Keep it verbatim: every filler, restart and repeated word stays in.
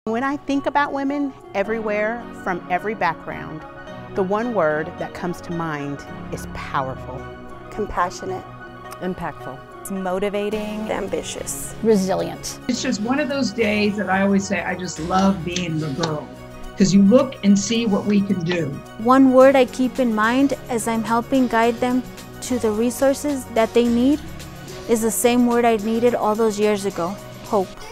When I think about women everywhere, from every background, the one word that comes to mind is powerful. Compassionate. Impactful. It's motivating. Ambitious. Resilient. It's just one of those days that I always say I just love being the girl, because you look and see what we can do. One word I keep in mind as I'm helping guide them to the resources that they need is the same word I needed all those years ago: hope.